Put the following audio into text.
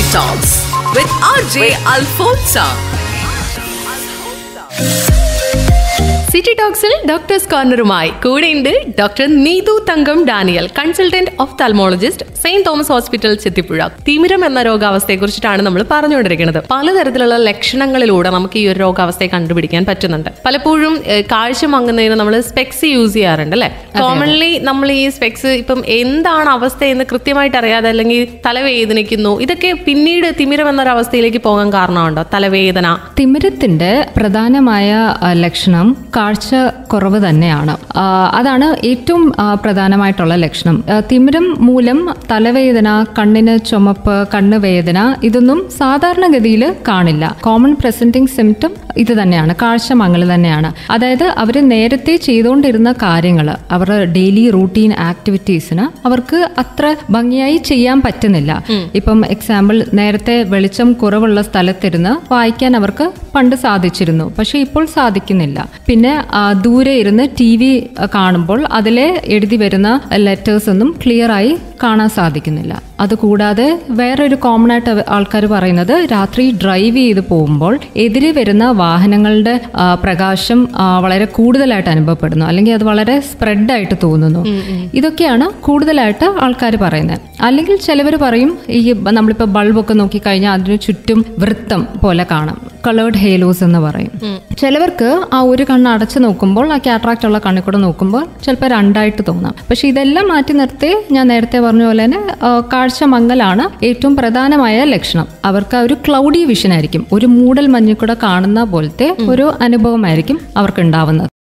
Talks with RJ Alfonso. City ടോക്സിൽ doctors കോർണറുമായി കൂടെയുണ്ട് doctor Neethu Thankam Daniel, consultant ophthalmologist, saint Thomas hospital Chethipuzha. തിമിരം എന്ന രോഗാവസ്ഥയെ കുറിച്ചിട്ടാണ് നമ്മൾ പറഞ്ഞുകൊണ്ടിരിക്കുന്നത്. പലതരത്തിലുള്ള ലക്ഷണങ്ങളിലൂടെ നമുക്ക് ഈ ഒരു രോഗാവസ്ഥയെ കണ്ടുപിടിക്കാൻ പറ്റുന്നുണ്ട്. പലപ്പോഴും കാഴ്ച മങ്ങുന്നതിന് നമ്മൾ സ്പെക്സ് യൂസ് ചെയ്യാറുണ്ട് അല്ലെ. കോമൺലി നമ്മൾ ഈ സ്പെക്സ് ഇപ്പം എന്താണ് അവസ്ഥ എന്ന് കൃത്യമായിട്ട് അറിയാതെ, അല്ലെങ്കിൽ തലവേദനിക്കുന്നു, ഇതൊക്കെ പിന്നീട് തിമിരം എന്നൊരവസ്ഥയിലേക്ക് പോകാൻ കാരണമുണ്ടോ? തലവേദന തിമിരത്തിന്റെ പ്രധാനമായ ലക്ഷണം കാഴ്ച കുറവ് തന്നെയാണ്. അതാണ് ഏറ്റവും പ്രധാനമായിട്ടുള്ള ലക്ഷണം. തിമിരം മൂലം തലവേദന, കണ്ണിന് ചുമപ്പ്, കണ്ണുവേദന ഇതൊന്നും സാധാരണഗതിയിൽ കാണില്ല. കോമൺ പ്രസന്റിംഗ് സിംറ്റം ഇത് തന്നെയാണ്, കാഴ്ച മങ്ങൽ തന്നെയാണ്. അതായത് അവർ നേരത്തെ ചെയ്തുകൊണ്ടിരുന്ന കാര്യങ്ങൾ, അവരുടെ ഡെയിലി റൂട്ടീൻ ആക്ടിവിറ്റീസിന് അവർക്ക് അത്ര ഭംഗിയായി ചെയ്യാൻ പറ്റുന്നില്ല. ഇപ്പം എക്സാമ്പിൾ, നേരത്തെ വെളിച്ചം കുറവുള്ള സ്ഥലത്തിരുന്ന് വായിക്കാൻ അവർക്ക് പണ്ട് സാധിച്ചിരുന്നു, പക്ഷെ ഇപ്പോൾ സാധിക്കുന്നില്ല. പിന്നെ ദൂരെ ഇരുന്ന് TV കാണുമ്പോൾ അതിലെ എഴുതി വരുന്ന ലെറ്റേഴ്സ് ഒന്നും ക്ലിയർ ആയി കാണാൻ സാധിക്കുന്നില്ല. അതുകൂടാതെ വേറൊരു കോമൺ ആയിട്ട് ആൾക്കാർ പറയുന്നത്, രാത്രി ഡ്രൈവ് ചെയ്ത് പോകുമ്പോൾ എതിരെ വരുന്ന വാഹനങ്ങളുടെ പ്രകാശം വളരെ കൂടുതലായിട്ട് അനുഭവപ്പെടുന്നു, അല്ലെങ്കിൽ അത് വളരെ സ്പ്രെഡായിട്ട് തോന്നുന്നു. ഇതൊക്കെയാണ് കൂടുതലായിട്ട് ആൾക്കാർ പറയുന്നത്. അല്ലെങ്കിൽ ചിലവർ പറയും, ഈ നമ്മളിപ്പോൾ ബൾബൊക്കെ നോക്കിക്കഴിഞ്ഞാൽ അതിന് ചുറ്റും വൃത്തം പോലെ കാണാം, കളേർഡ് ഹേലോസ് എന്ന് പറയും. ചിലവർക്ക് ആ ഒരു കണ്ണ് അടച്ചു നോക്കുമ്പോൾ, ആ കാറ്ററാക്ട് ഉള്ള കണ്ണിൽ കൂടെ നോക്കുമ്പോൾ ചിലപ്പോൾ രണ്ടായിട്ട് തോന്നാം. പക്ഷെ ഇതെല്ലാം മാറ്റി നിർത്തി ഞാൻ നേരത്തെ പറഞ്ഞ പോലെ തന്നെ കാഴ്ച മങ്ങലാണ് ഏറ്റവും പ്രധാനമായ ലക്ഷണം. അവർക്ക് ഒരു ക്ലൗഡി വിഷൻ ആയിരിക്കും, ഒരു മൂടൽ മഞ്ഞിൽ കൂടെ കാണുന്ന പോലത്തെ ഒരു അനുഭവമായിരിക്കും അവർക്ക് ഉണ്ടാവുന്നത്.